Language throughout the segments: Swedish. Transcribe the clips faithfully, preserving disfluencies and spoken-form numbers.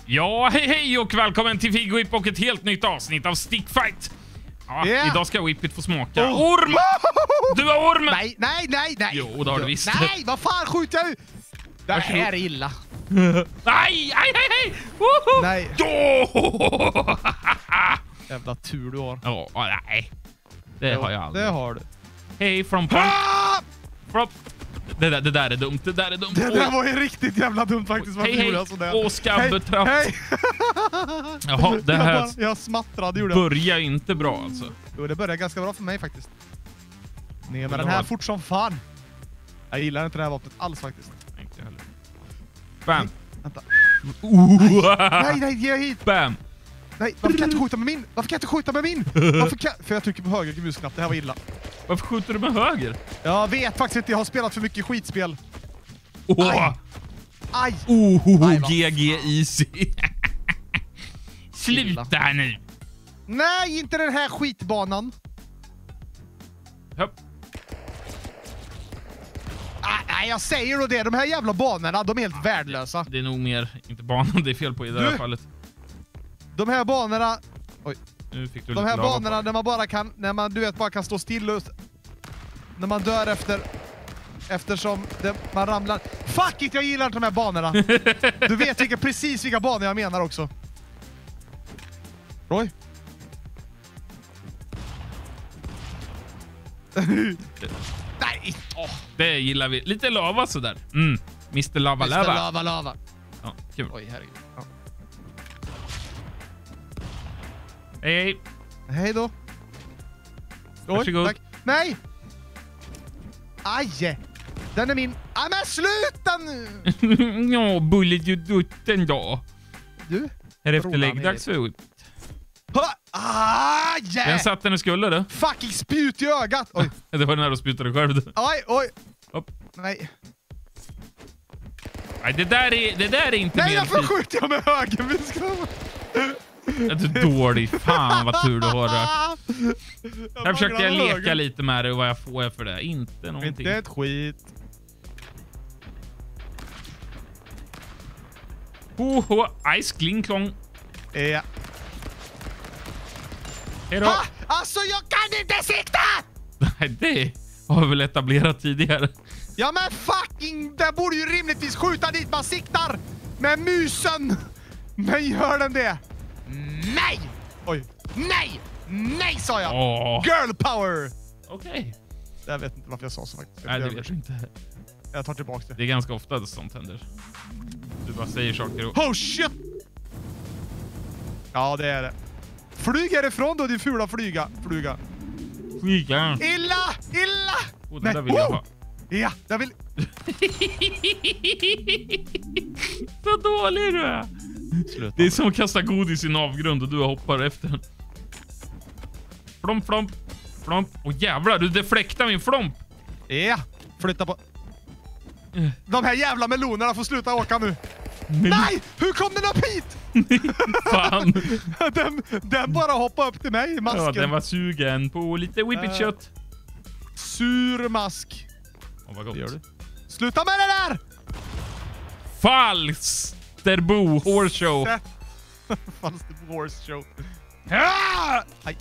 Ja, hej hej och välkommen till Figwip och ett helt nytt avsnitt av Stickfight. Ja, yeah. Idag ska Whippet få smaka. Oh. Orm! Du har orm! Nej, nej, nej, nej. Jo, det har du visst. Nej, vad fan skjuter jag ut? Det här är illa. Nej, nej, nej, nej! Woho! Nej. Jo! Jävla tur du har. Ja, nej. Det har jag aldrig. Det har du. Hej, from Ah! from det där, det där är dumt. Det där är dumt. Det där var ju riktigt jävla dumt faktiskt. Hej, hej. Åh, skabbetrapp. Hej, Jaha, det här jag, bara, jag smattrade, gjorde jag. börjar inte bra alltså. Jo, det börjar ganska bra för mig faktiskt. Ner med Ja. den här fort som fan. Jag gillar inte det här vapnet alls faktiskt. Nej, inte heller. Bam. Vänta. Uh. Nej, nej, ge hit. Bam. Nej, varför kan jag inte skjuta med min? Varför kan jag inte skjuta med min? Varför kan... För jag trycker på höger musknapp, det här var illa. Varför skjuter du med höger? Jag vet faktiskt inte, jag har spelat för mycket skitspel. Åh! Aj. Aj! Oh, Aj, vad G G easy. Sluta nu. Nej, inte den här skitbanan. Hopp. Ah, nej, jag säger då det. De här jävla banorna, de är helt värdelösa. Det är nog mer, inte banan det är fel på i det här Du. fallet. De här banorna... Oj. Nu fick du De lite här lava banorna på. där man bara kan... När man, du vet, bara kan stå still och... När man dör efter... Eftersom det, man ramlar... Fuck it, jag gillar inte de här banorna. Du vet vilka, precis vilka banor jag menar också. Roy? Nej! Oh, det gillar vi. Lite lava sådär. Mm. mister Lava mister Lava. Lava Lava. Ja, kul. Oj, herregud. Ja. Hej, hej. Hej då. Oj, Varsågod. tack. Nej! Aj! Den är min... Ah, men sluta nu! Ja, bullet ju dutten då. Du? Här efter Rolan läggdags för Whip. Ha! Ah, yeah! Den satt den och skulle det. Fucking spjut i ögat! Oj, Det var den här du sputade själv. oj, oj. Upp. Nej. Nej, det där är, det där är inte Nej, mer varför skit. skjuter jag med höger musknapp? Ja, du är dålig. Fan vad tur du har det. Jag Här försökte jag manglar leka höger. lite med det och vad jag får för det. Inte någonting. Inte ett skit. Hoho, ice kling klong. Ja. Hejdå. Ha! Alltså, jag kan inte sikta! Nej, det har vi väl etablerat tidigare. Ja, men fucking... Det borde ju rimligtvis skjuta dit man siktar med musen. Men gör den det? Nej! Oj. Nej! Nej, sa jag! Åh. Girl power! Okej. Jag vet inte varför jag sa så faktiskt. Nej, det vet jag inte. Jag tar tillbaka det. Det är ganska ofta att sånt händer. Du bara säger saker och... Oh shit! Ja, det är det. Flyg härifrån då, din fula flyga. Flyga. Flyga. Illa! Illa! Oh, det där vill jag ha. Ja, jag vill... Så dålig du är. Sluta. Det är som att kasta godis i en avgrund och du hoppar efter den. Flomp, flomp. Flomp. Åh jävlar, du deflektar min flomp. Ja, flytta på... De här jävla melonerna får sluta åka nu. Men... Nej! Hur kom den upp hit? Fan. den, den bara hoppade upp till mig i masken. Ja, den var sugen på lite whippet-kött. Uh, sur mask. Åh, vad gott. Det gör du. Sluta med det där! Falsterbo horse show. Falsterbo horse show. Ah! Aj.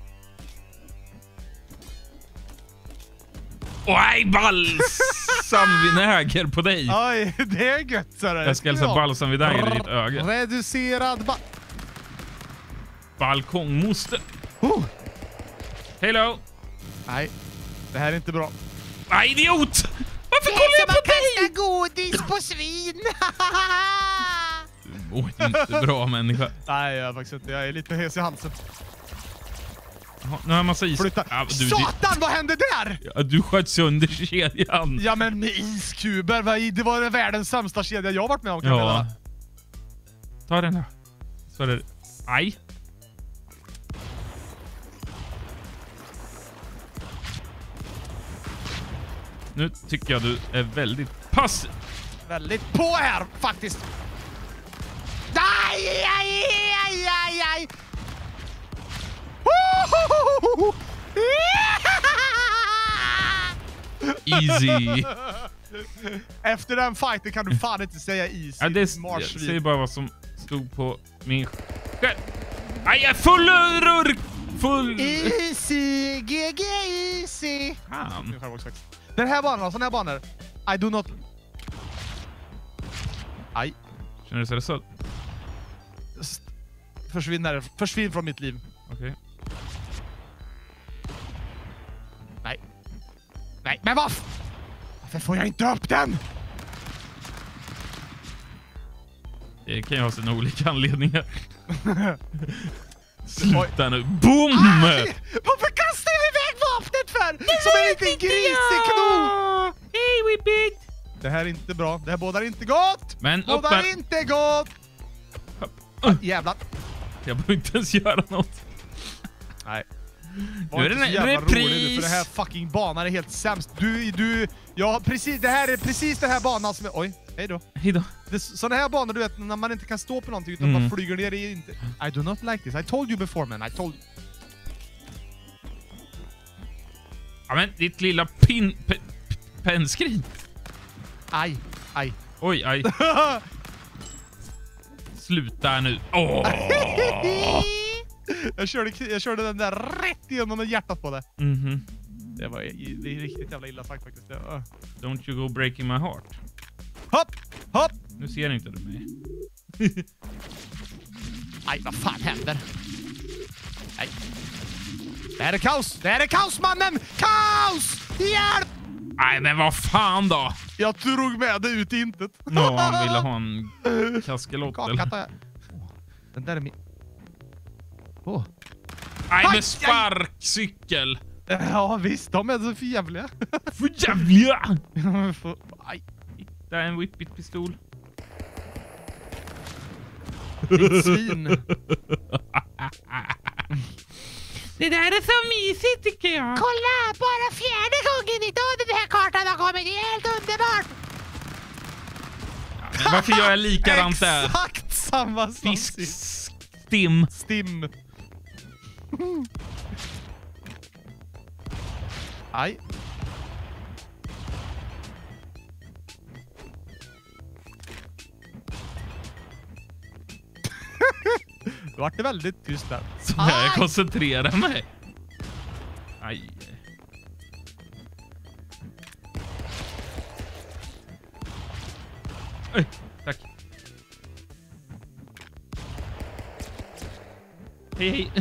Oj, balsamvinäger på dig. Oj, det är gött. Så det. Jag ska hälsa balsamvinäger i ditt öga. Reducerad ba... Balkongmoster. Oh. Hello. Nej, det här är inte bra. Nej, idiot! Varför kollar jag på dig? godis på svin! Du mår inte bra, människa. Nej, jag är faktiskt inte. Jag är lite hes i halsen. Jaha, nu har jag massa is. Flytta. Ja, du, Satan, vad hände där? Ja, du sköt sönder kedjan. Ja, men med iskuber. vad- Det var den världens sämsta kedja jag varit med om. Kan jag Ja. meddela. Ta den då. Så är det. Aj. Nu tycker jag du är väldigt passiv. Väldigt på här, faktiskt. Aj, aj, aj, aj, aj. Wohohoho. Easy. Efter den fighten kan du fan inte säga easy. Ja, det är, jag Marsvin. säger bara vad som stod på min själv. Aj, jag är full rurk! Full... Easy, G G easy. Fan. Den här banan, sån här banor. I do not... Aj. Känner du sig rädd? Försvinn där. Försvinn från mitt liv. Okej. Okay. Nej. Nej, men varför? Varför får jag inte upp den? Det kan ju ha sina olika anledningar. Sluta nu. Boom! Aj! Varför kastar jag iväg vapnet för? Som en liten grisekno! Hej, Whippet! Det här är inte bra. Det här bådar inte gott! Men bådar upp inte gott! Ah, jävlar. Jag behöver inte ens göra något. Nej. Nu är det en repris. För det här fucking banan är helt sämst. Du, du, ja precis, det här är precis den här banan som är, oj, hej då. Hej då. Sådana här banor, du vet, när man inte kan stå på någonting utan mm. man flyger ner i inte. I do not like this. I told you before, man. I told you. Ja men, ditt lilla pin... Pe, penskrin. Aj, aj. Oj, aj. Sluta nu. Åh! jag, körde, jag körde den där rätt igenom hjärtat på det. Mhm. Det var det är riktigt jävla illa sagt faktiskt. Ja. Don't you go breaking my heart. Hopp, hopp. Nu ser inte du mig. Aj, vad fan händer? Nej. Det här är kaos. Det här är kaos, mannen. Kaos! Hjälp! Nej, men vad fan då? Jag drog med det ut i intet. Nå, han ville ha en kaskelott. Eller? Den där är min... Oh. Nej, med sparkcykel. Ja, visst. De är så för jävliga. För jävliga! Aj. Det är en Whippet-pistol. Ditt svin. Det där är så mysigt tycker jag. Kolla, bara fjärde gången idag den här kartan har kommit. Det är helt underbart. Ja, men varför gör jag likadant där? Exakt samma som Fiskstim. Stim. Aj. Då vart det väldigt tyst där. Så jag koncentrerar mig. Aj. Oj, tack. Hej, hej.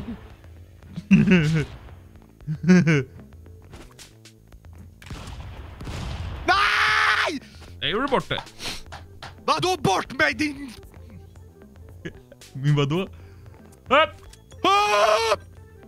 Nej! Jag gjorde bort det. Vadå bort mig din... Men vadå? Upp! Upp!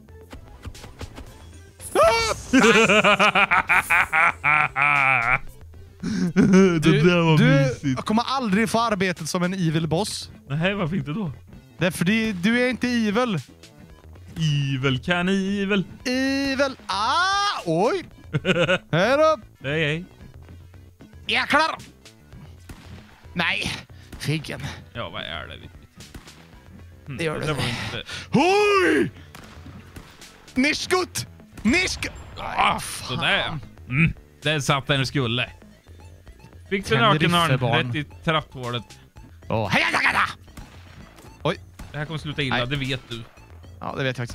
Det där var du mysigt. kommer aldrig få arbetet som en evil boss. Nej, varför inte då? Därför det, du är inte evil. Evil can evil. Evil. Ah, oj. Här upp. Hej, hej. Jäklar. Nej, figgen. Ja, vad är det? Mm, Det gör det. det var inte... Hoj! Nischgut! Nischk! Ah, sådär. Mm, det satt där du skulle. Fick du nakenarn rätt i trapphålet. Oh. Hej, hej, hej. Oj. Det här kommer sluta illa, Nej. det vet du. Ja, det vet jag också.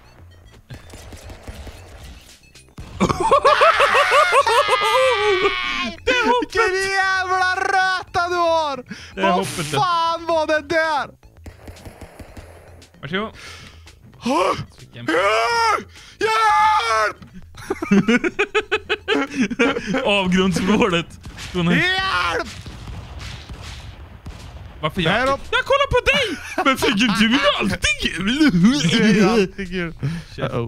Vilken jävla röta du har! Det Vad hoppet. fan var det där? Varsågod. Hjälp! Hjälp! Avgrundsvrålet. Hjälp! Varför jag? Här Jag upp. kollar på dig! Men Figgen, du är alltid kul! Det är alltid kul. Uh-oh.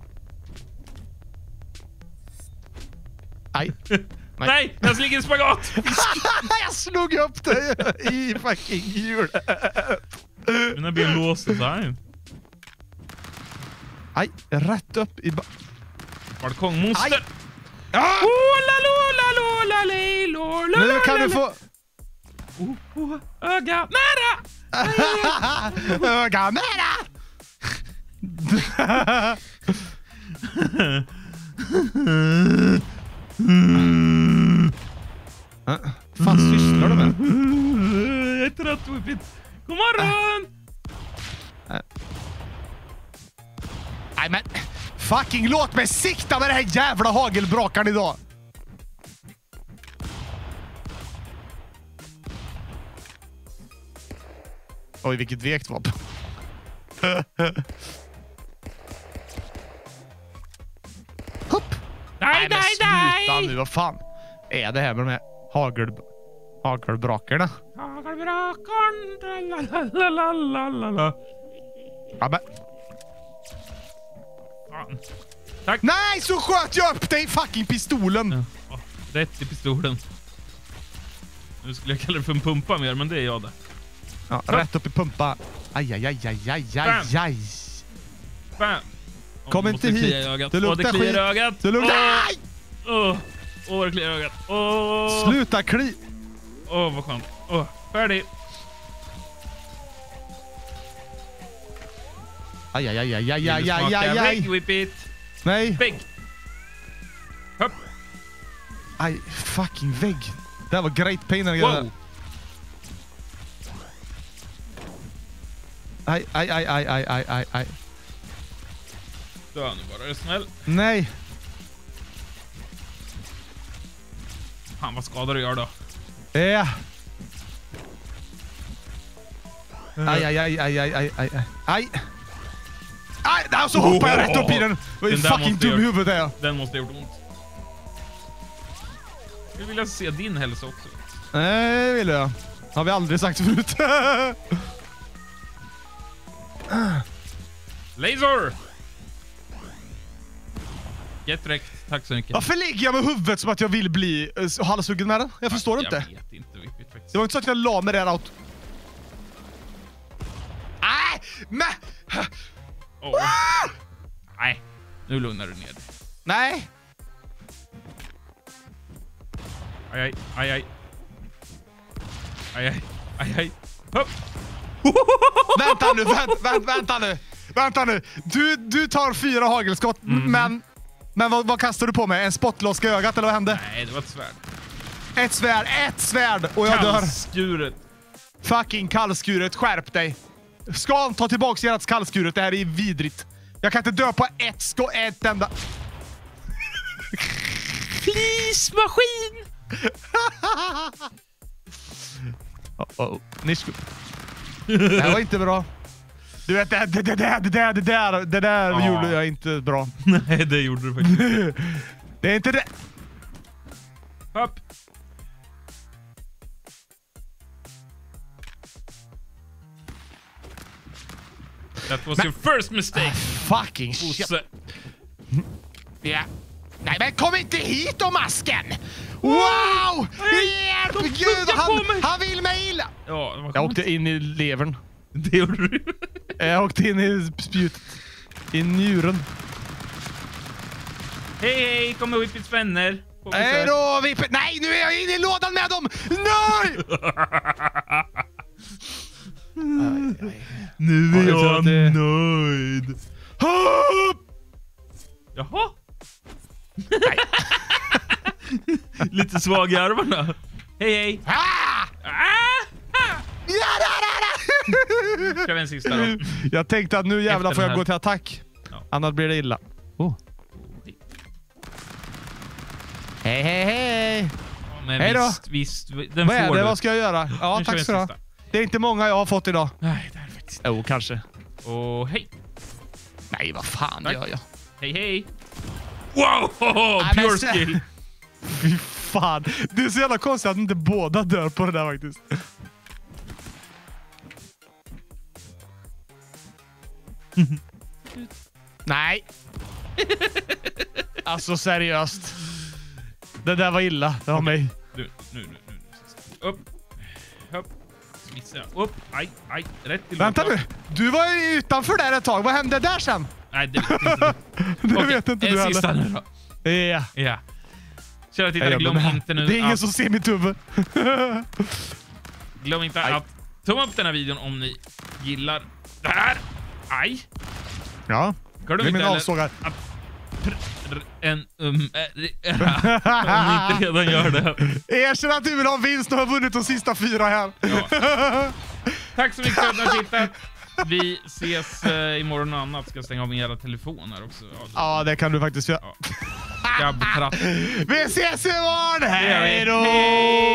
Aj. Nej. Nej, jag ligger i spagat! Jag slog upp dig i fucking hjulet. Mina ben låste sig. Aj, rätt upp i... Balkongmonster. Ja! Oh, la, lo, la, lo, la, le, lo, la, Nu la, kan la, du få... Oh, oh, öga nära! Öga nära! Fan sysslar du med? Jag är trött, Whippet. God morgon! Nej men, fucking låt mig sikta med det här jävla hagelbrakaren idag. Oj, vilket vekt vapen. Hopp. Nej, men nej, sluta nej! nu, vad fan är det här med de här hagel, hagelbrakarna? Hagelbrakaren. Lalalala. Ja, men. Fan. Tack. Nej, så sköt jag upp dig i fucking pistolen. Ja, rätt i pistolen. Nu skulle jag kalla det för en pumpa mer, men det är jag det. Ja, rätt upp i pumpa. Aj, aj, aj, aj, aj, aj, aj. Bam. Kom oh, inte hit. Det, Det luktar oh, det kliar skit. i ögat. Det luktar... Åh, oh, oh, det kliar i ögat. Oh. Sluta kli... Åh, oh, vad skönt. Åh, oh, färdig. Aj, aj, aj, aj, aj, aj, aj, aj, aj. Whip it. Nej. Vägg. Hopp. Aj, fucking vägg. Det här var great pain. Wow. Aj, aj, aj, aj, aj, aj, aj, aj. Dö nu bara, är du snäll. Nej. Fan, vad skadar du gör då? Ja. Aj, aj, aj, aj, aj, aj, aj, aj. Aj, där så hoppar jag rätt upp i den. Vad är Den där fucking måste dum i jag- huvudet är jag. Den måste ha gjort ont. Jag vill se din hälsa också. Nej, det vill jag. Har vi aldrig sagt förut. Laser! Jätteräckt. Tack så mycket. Varför ligger jag med huvudet som att jag vill bli uh, halshuggen med den? Jag förstår inte. Jag vet inte vilket faktiskt. Det var inte så att jag la med det här out. Nej! Men... Åh. Nej, nu lugnar du ner dig. Nej! Aj, aj, aj, aj. Aj, aj, aj, aj. Hopp. Vänta nu, vänt, vänt, vänta nu. Vänta nu. Du, du tar fyra hagelskott, Mm. men... Men vad, vad kastar du på mig? En spottloska i ögat, eller vad hände? Nej, det var ett svärd. Ett svärd, ett svärd! Och jag dör. Kallskuret. Fucking kallskuret, skärp dig. Ska ta tillbaka ert kallskuret, det här är vidrigt. Jag kan inte dö på ett sko ett enda... Flismaskin! Oh, oh. Nisko. Det här var inte bra. Du vet, det, det, det, det, det där, det där, det där Ja. gjorde jag inte bra. Nej, det gjorde du faktiskt inte. Det är inte det. Hopp. That was your first mistake, Fucking shit. Bosse. Ja. Nej, men kom inte hit då, masken! Wow! Hjälp! de Gud, tuggar han, på mig. han vill mig illa! Ja, det var Jag skönt. åkte in i levern. Det gjorde du. Jag åkte in i spjutet. I njuren. Hej, hej, kom med Whippets vänner. På besök. Hej då, Vippe! Nej, nu är jag inne i lådan med dem! Nej! Aj, aj. Nu Ja, är jag tror jag att det- nöjd. Hopp! Jaha. Lite svag i armarna. Hej, hej. Ah! Ah! Ja, da, da, da. Kör vi en sista då. Jag tänkte att nu jävlar Efter får den jag här. gå till attack. Ja. Annars blir det illa. Oh. Hej, hej, hej! Ja, men Hej då. visst, visst. Den Vad är får det? du. Vad ska jag göra? Ja, Nu kör vi tack en så du ha. sista. Det är inte många jag har fått idag. Nej, det är det faktiskt. Jo, kanske. Och hej. Nej, vad fan Tack. gör jag? Hej, hej. Wow! Nej, men Pure så- skill. Fy fan. Det är så jävla konstigt att inte båda dör på det där faktiskt. Nej. Alltså seriöst. Det där var illa. Det var mig. Nu, nu, nu, nu. nu. Upp. Upp. Smissa. Upp. Aj, aj. Rätt till Vänta bakåt. nu. Du var ju utanför där ett tag. Vad hände där sen? Nej, det vet inte du. Det Okej, vet inte en du sista heller. nu då. Ja. Ja. Kära Jag tittare, gör glöm det här. inte nu Det är ingen att, som ser mitt huvud. glöm inte Aj. att tumma upp den här videon om ni gillar det här. Aj. Ja. Glöm Det är inte min heller avsågare. att pr- r- en um, äh, om ni inte redan gör det. Erkänn att du vill ha en vinst och har vunnit de sista fyra här. Ja. Tack så mycket för att ni har tittat. Vi ses eh, imorgon och annat. Ska jag stänga av min jävla telefon här också. Ja, Ja, det kan du faktiskt göra. ja. Gabbtratt. Vi ses imorgon! gör vi. Hej då! Hej!